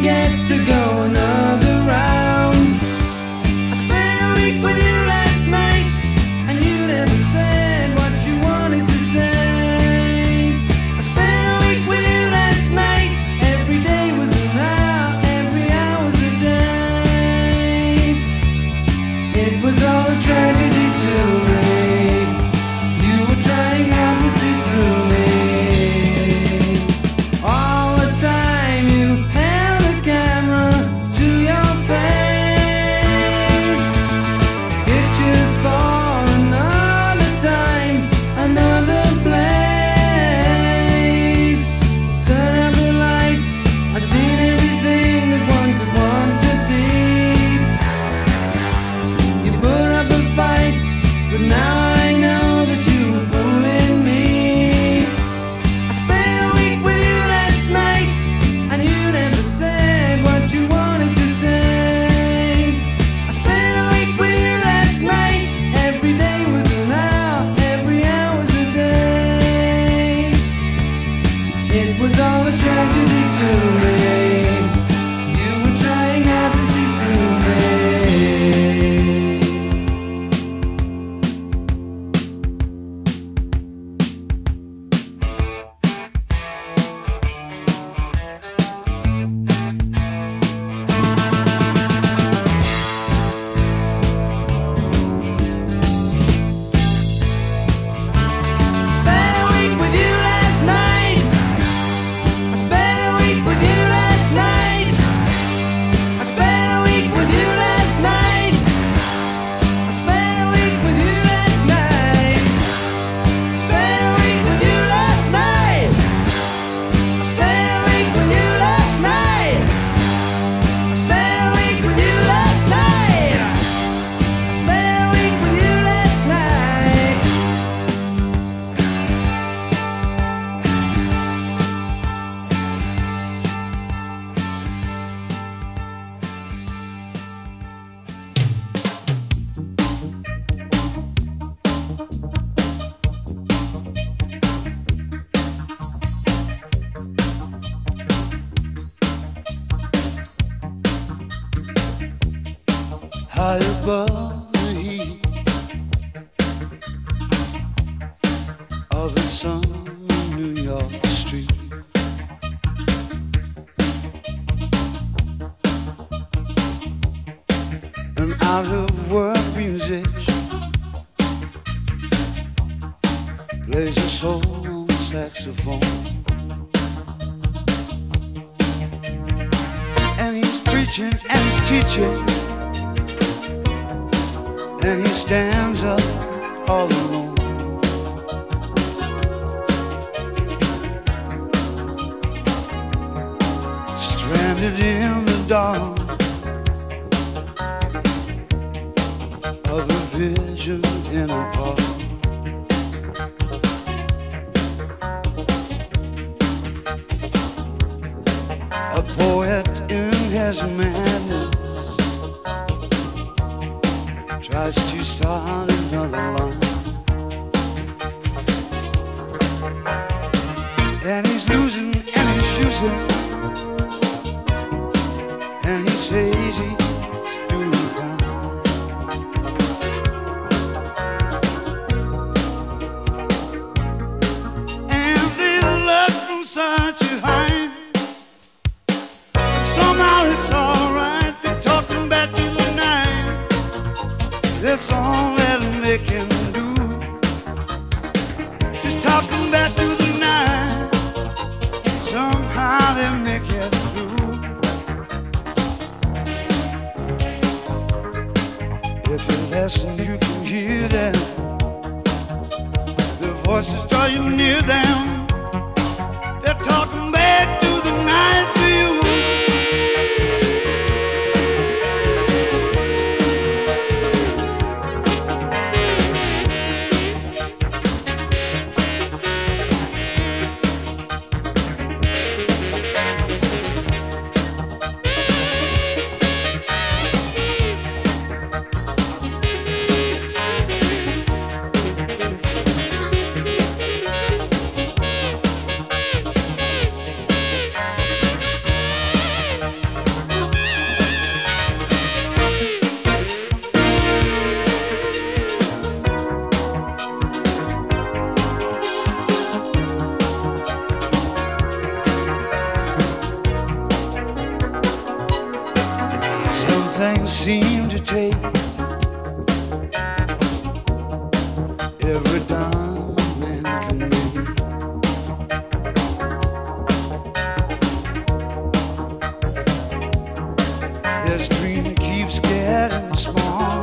get to go another round. I spent a week with you last night, and you never said what you wanted to say. I spent a week with you last night. Every day was an hour, every hour was a day. It was all a tragedy to me. You were trying hard to see through me. All the time you held a camera to your face. Pictures for another time, another place. Turn out the light, I've seen everything that one could want to see. You put up a fight, but now I know that you were fooling me. I spent a week with you last night, and you never said what you wanted to say. I spent a week with you last night. Every day was an hour, every hour was a day. It was all a tragedy to me. You were trying hard to see through me. Spent a week with you last night. I spent a week with you last night. I spent a week with you last night. I spent a week with you last night. Spent a week with you last night. I spent a week with you last night. I spent a week with you last night. I spent a week with you last night. High above the heat of the summer New York street, an out-of-work musician plays a solo saxophone, and he's preaching and he's teaching, and he stands up all alone. Stranded in the dark of a vision in a park. A poet in his madness tries to start another line, and he's losing and he's choosing, and he says he's doing fine. And they look from side to high, somehow it's alright. They're talking back to the night. That's all that they can do. Just talking back to the night. Somehow they make it through. If you listen, you can hear them. Their voices draw you near them. They're talking back to the night for you. seem to take every dime man can make. His dream keeps getting small,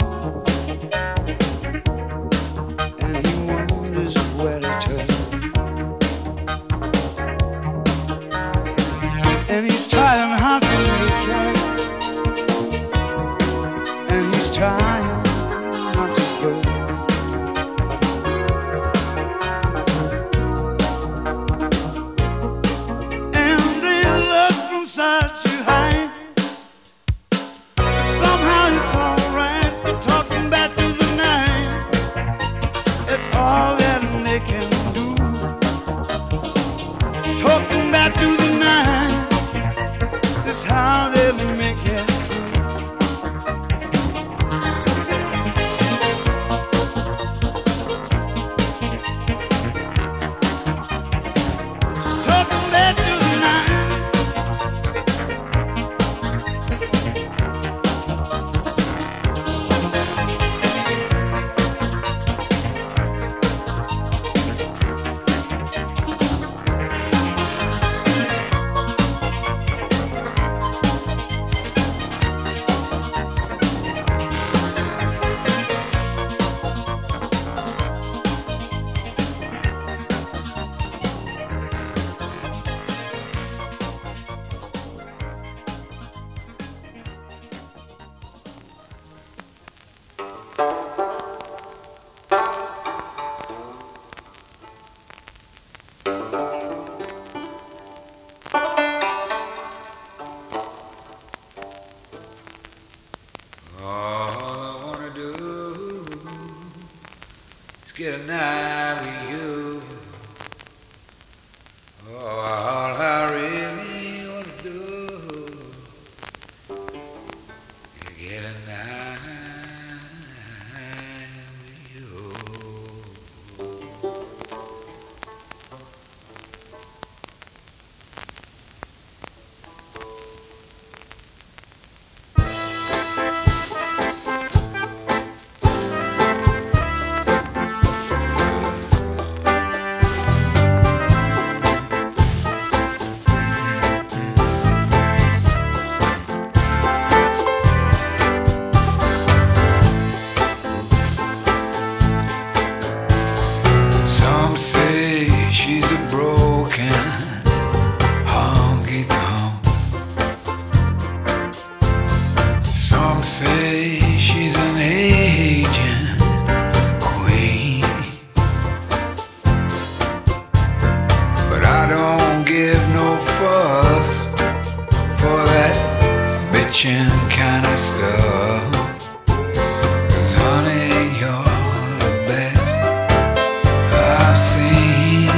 and he wonders where to turn. And he's trying hard to make it, and he's trying not to go. And they look from side to hide, but somehow it's alright. Talking back to the night, it's all that they can do. Talking back to the night, that's how they make it through. Talking back to the night. Get a night with you. Oh, all I really want to do is get a night with you. Some say she's a broken honky-tonk. Some say she's an aging queen. But I don't give no fuss for that bitchin' kind of stuff. 'Cause honey, you're the best I've seen.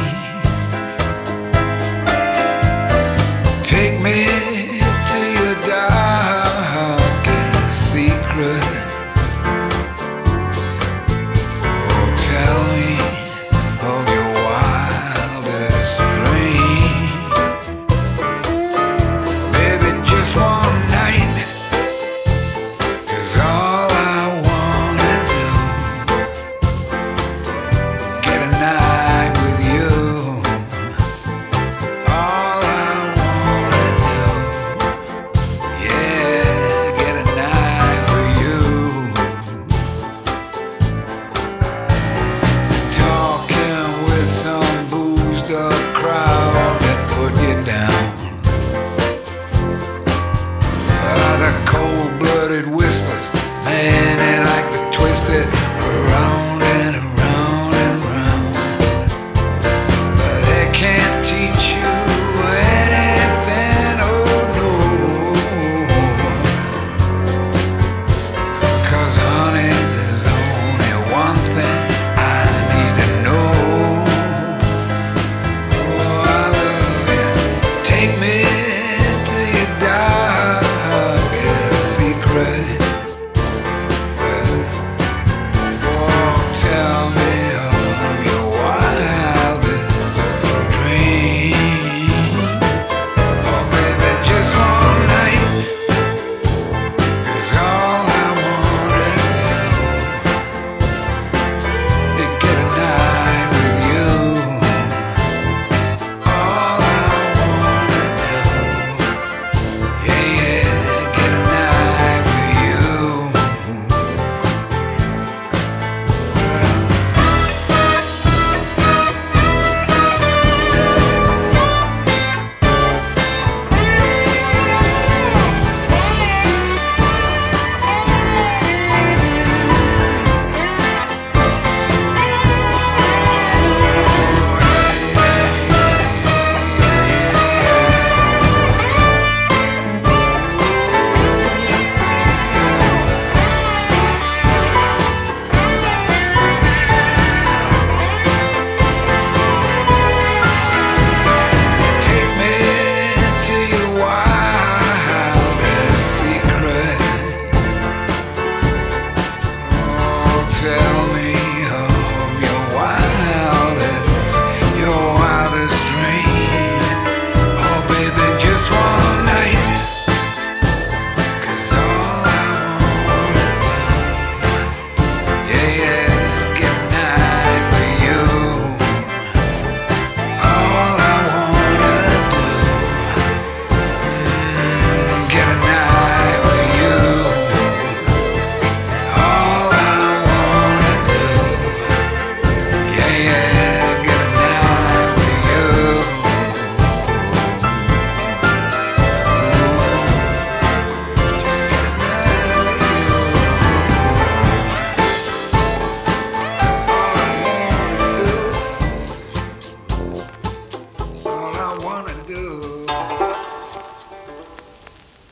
Take me to your darkest secret. Oh, tell me of your wildest dream. Baby, just one night, 'cause all I wanna do, get a night with you. All I wanna do.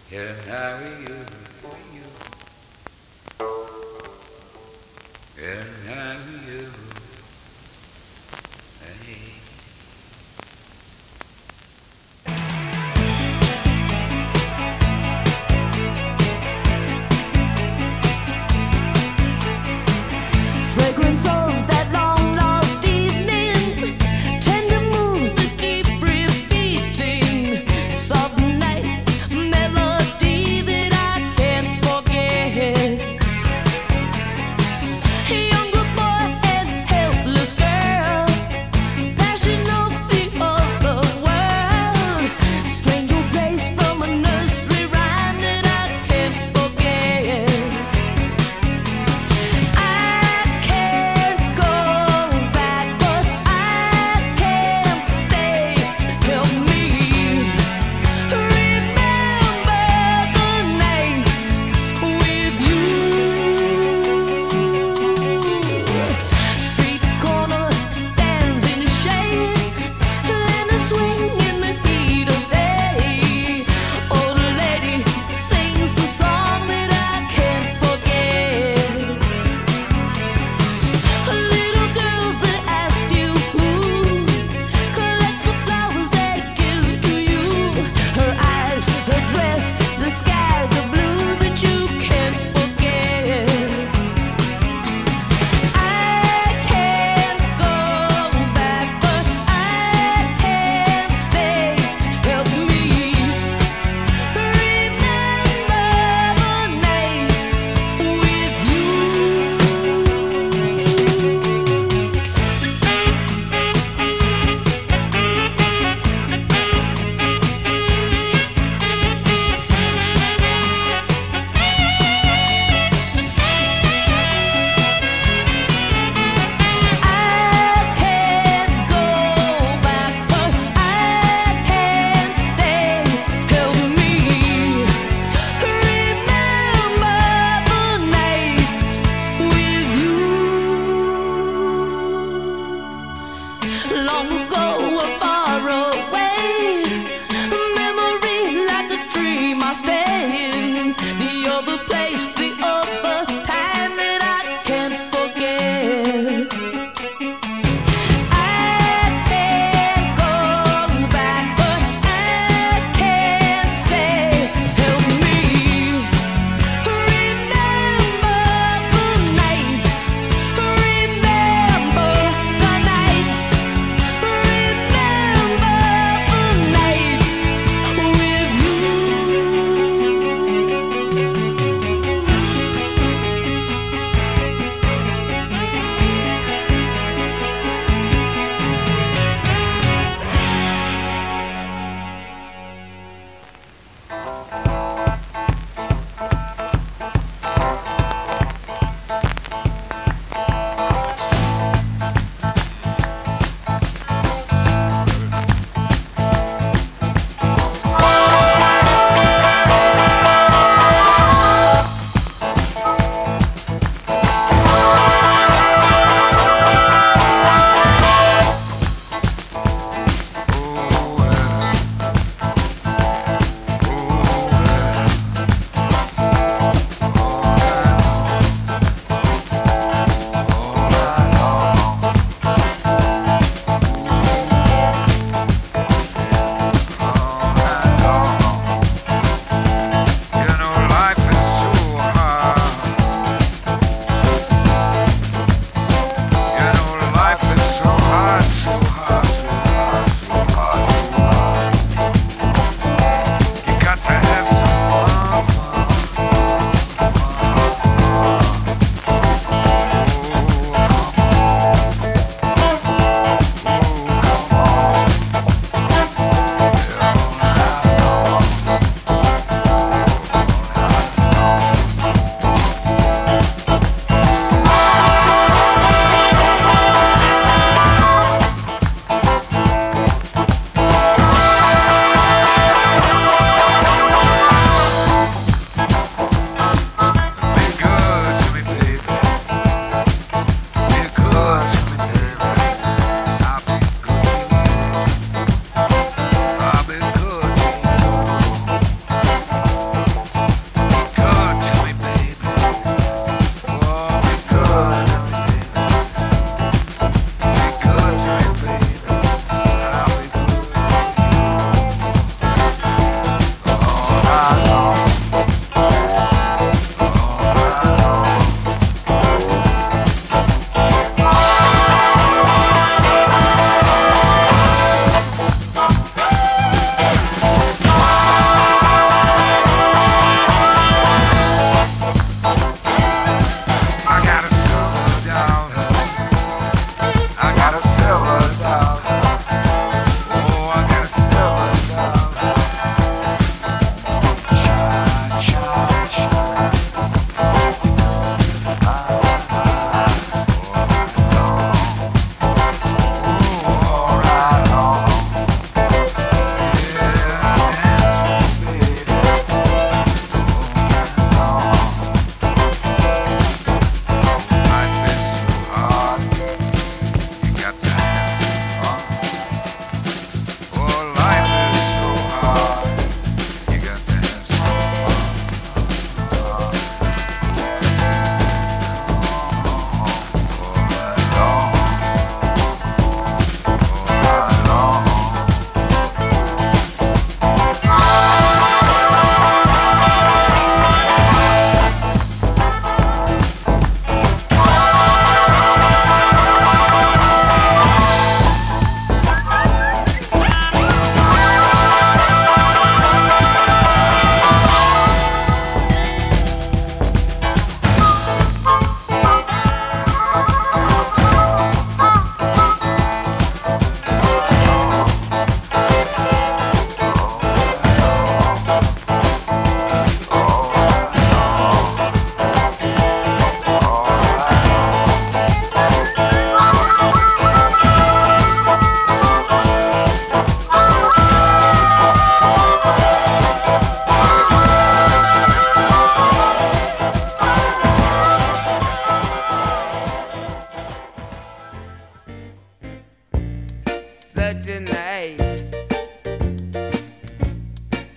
and how you, and how you, hey. Fragrance of that long lost evening, tender moves that keep repeating, soft nights, melody that I can't forget. Young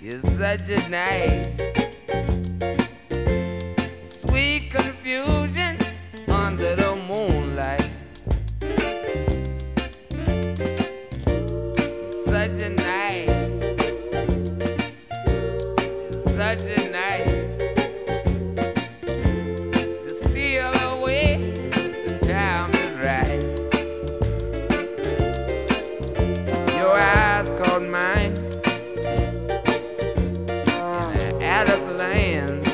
It's such a night. Sweet confusion under the moonlight. It's such a night. It's such a night. To steal away the time is right. Your eyes caught mine at a glance.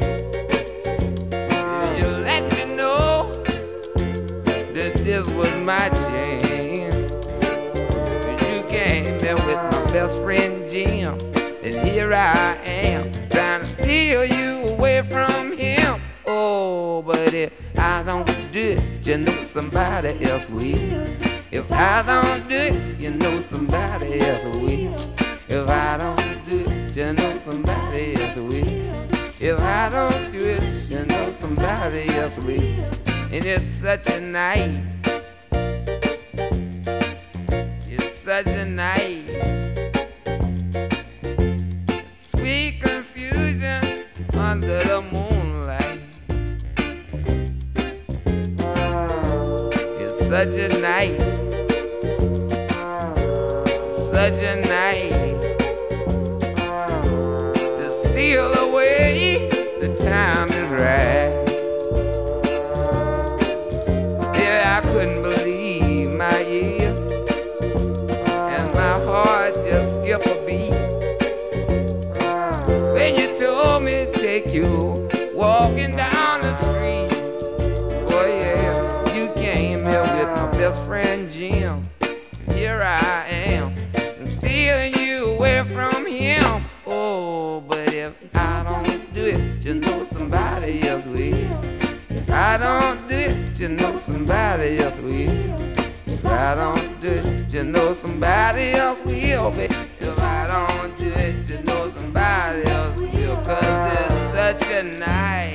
You let me know that this was my chance. 'Cause you came there with my best friend Jim, and here I am trying to steal you away from him. Oh, but if I don't do it, you know somebody else will. If I don't do it, you know somebody else will. If I don't do it, you know somebody else will. If I don't do it, you know somebody else will. And it's such a night. It's such a night. Sweet confusion under the moonlight. It's such a night. Such a night. Steal away, the time is right. Yeah, I couldn't believe my ears, and my heart just skipped a beat when you told me to take you walking down the street. Oh yeah, you came here with my best friend Jim. Here I am, stealing you away from him. Oh, but if I don't do it, you know somebody else will. If I don't do it, you know somebody else will. If I don't do it, you know somebody else will, baby. If I don't do it, you know somebody else will. 'Cause it's such a night.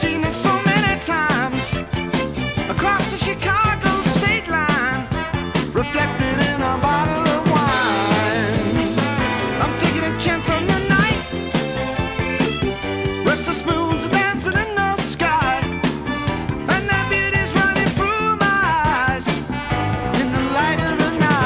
seen it so many times across the Chicago state line, reflected in a bottle of wine. I'm taking a chance on the night. Restless moons are dancing in the sky, and that beauty's running through my eyes in the light of the night.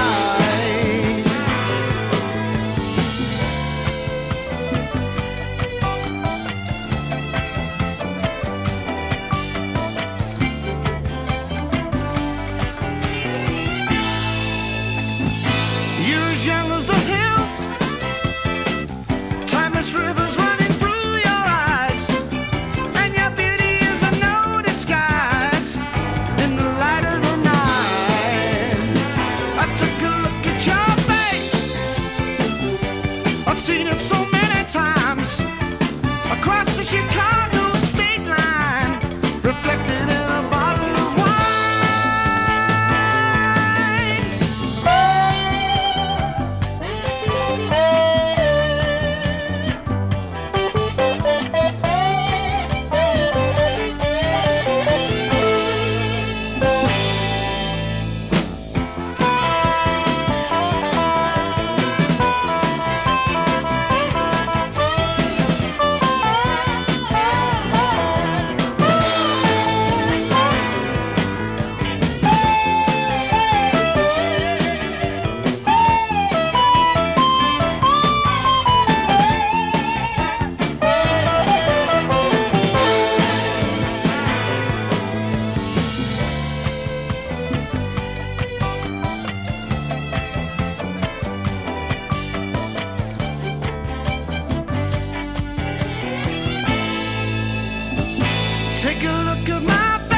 You're as young as the hills, timeless rivers running through your eyes, and your beauty is a no disguise in the light of the night. I took a look at your face, I've seen it so many times across the Chicago state line, reflected in a bottle of wine. Take a look at my